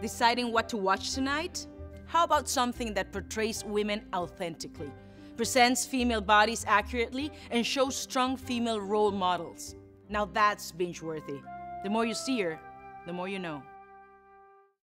Deciding what to watch tonight? How about something that portrays women authentically, presents female bodies accurately, and shows strong female role models? Now that's binge-worthy. The more you see her, the more you know.